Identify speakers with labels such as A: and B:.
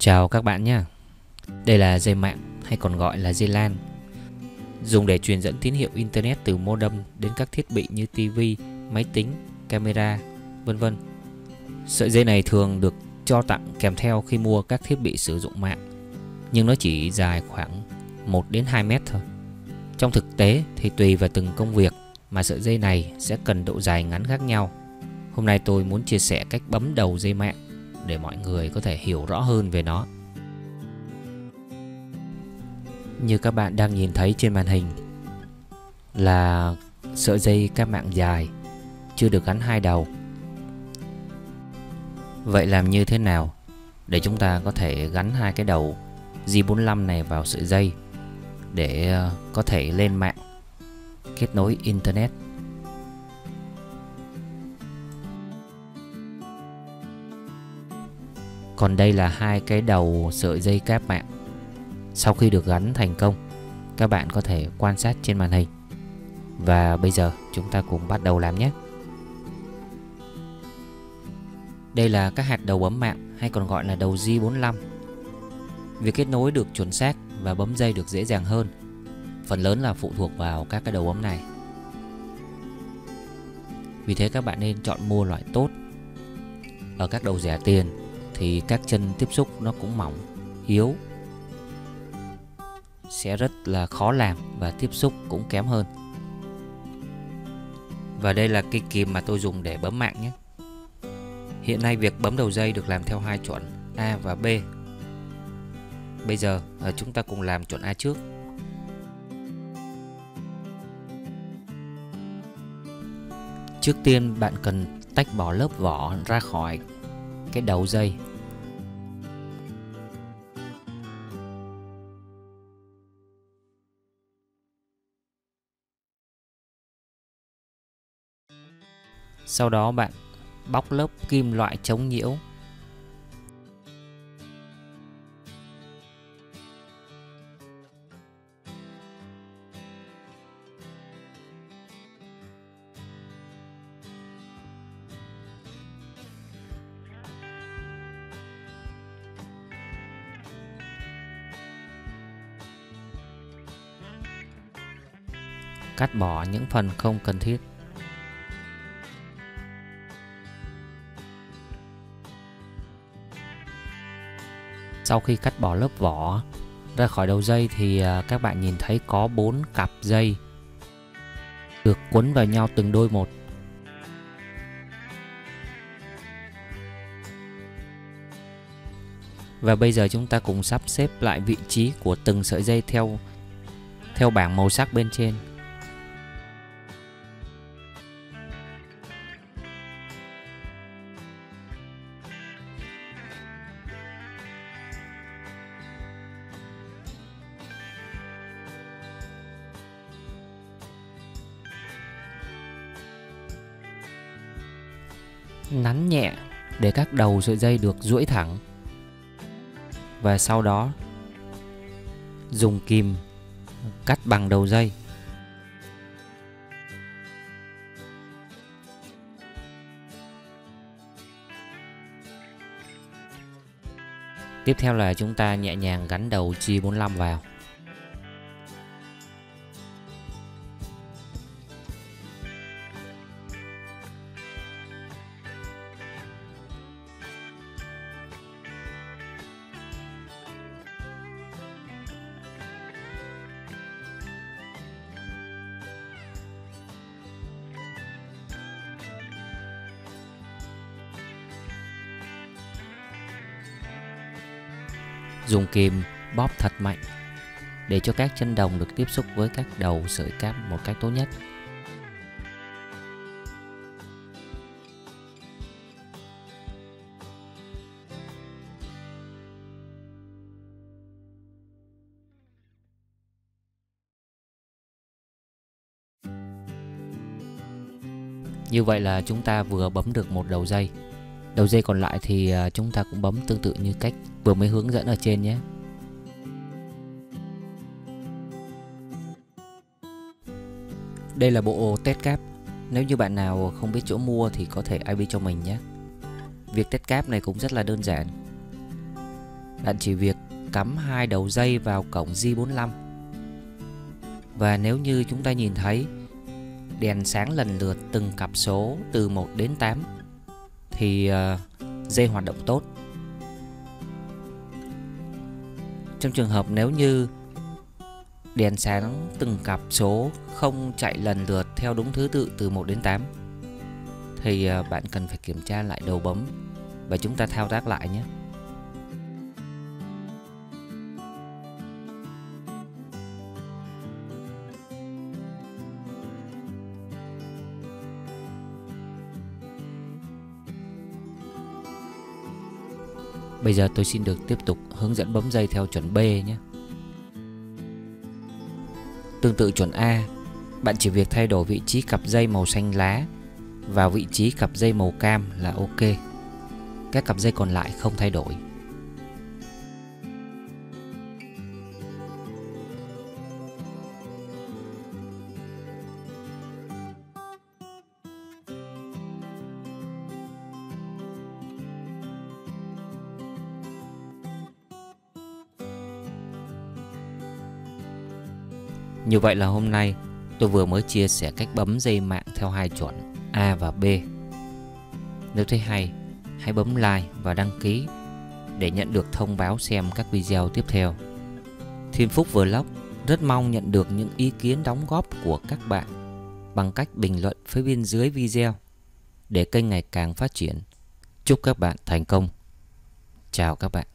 A: Chào các bạn nhé. Đây là dây mạng hay còn gọi là dây LAN, dùng để truyền dẫn tín hiệu Internet từ modem đến các thiết bị như TV, máy tính, camera, vân vân. Sợi dây này thường được cho tặng kèm theo khi mua các thiết bị sử dụng mạng, nhưng nó chỉ dài khoảng 1 đến 2 mét thôi. Trong thực tế thì tùy vào từng công việc mà sợi dây này sẽ cần độ dài ngắn khác nhau. Hôm nay tôi muốn chia sẻ cách bấm đầu dây mạng để mọi người có thể hiểu rõ hơn về nó. Như các bạn đang nhìn thấy trên màn hình là sợi dây cáp mạng dài, chưa được gắn hai đầu. Vậy làm như thế nào để chúng ta có thể gắn hai cái đầu J45 này vào sợi dây để có thể lên mạng, kết nối Internet? Còn đây là hai cái đầu sợi dây cáp mạng. Sau khi được gắn thành công, các bạn có thể quan sát trên màn hình. Và bây giờ chúng ta cùng bắt đầu làm nhé. Đây là các hạt đầu bấm mạng hay còn gọi là đầu J45. Việc kết nối được chuẩn xác và bấm dây được dễ dàng hơn, phần lớn là phụ thuộc vào các cái đầu bấm này. Vì thế các bạn nên chọn mua loại tốt. Ở các đầu rẻ tiền thì các chân tiếp xúc nó cũng mỏng, yếu, sẽ rất là khó làm và tiếp xúc cũng kém hơn. Và đây là cây kìm mà tôi dùng để bấm mạng nhé. Hiện nay việc bấm đầu dây được làm theo hai chuẩn A và B. Bây giờ chúng ta cùng làm chuẩn A trước. Trước tiên bạn cần tách bỏ lớp vỏ ra khỏi cái đầu dây. Sau đó bạn bóc lớp kim loại chống nhiễu. Cắt bỏ những phần không cần thiết. Sau khi cắt bỏ lớp vỏ ra khỏi đầu dây thì các bạn nhìn thấy có 4 cặp dây được quấn vào nhau từng đôi một. Và bây giờ chúng ta cùng sắp xếp lại vị trí của từng sợi dây theo bảng màu sắc bên trên. Nắn nhẹ để các đầu sợi dây được duỗi thẳng. Và sau đó dùng kìm cắt bằng đầu dây. Tiếp theo là chúng ta nhẹ nhàng gắn đầu J45 vào. Dùng kìm bóp thật mạnh để cho các chân đồng được tiếp xúc với các đầu sợi cáp một cách tốt nhất. Như vậy là chúng ta vừa bấm được một đầu dây. Đầu dây còn lại thì chúng ta cũng bấm tương tự như cách vừa mới hướng dẫn ở trên nhé. Đây là bộ test cáp. Nếu như bạn nào không biết chỗ mua thì có thể IP cho mình nhé. Việc test cáp này cũng rất là đơn giản. bạn chỉ việc cắm hai đầu dây vào cổng J45. Và nếu như chúng ta nhìn thấy đèn sáng lần lượt từng cặp số từ 1 đến 8 thì dây hoạt động tốt. Trong trường hợp nếu như đèn sáng từng cặp số không chạy lần lượt theo đúng thứ tự từ 1 đến 8 thì bạn cần phải kiểm tra lại đầu bấm và chúng ta thao tác lại nhé. Bây giờ tôi xin được tiếp tục hướng dẫn bấm dây theo chuẩn B nhé. Tương tự chuẩn A, bạn chỉ việc thay đổi vị trí cặp dây màu xanh lá vào vị trí cặp dây màu cam là ok. Các cặp dây còn lại không thay đổi. Như vậy là hôm nay tôi vừa mới chia sẻ cách bấm dây mạng theo hai chuẩn A và B. Nếu thấy hay, hãy bấm like và đăng ký để nhận được thông báo xem các video tiếp theo. Thiên Phúc Vlog rất mong nhận được những ý kiến đóng góp của các bạn bằng cách bình luận phía bên dưới video để kênh ngày càng phát triển. Chúc các bạn thành công. Chào các bạn.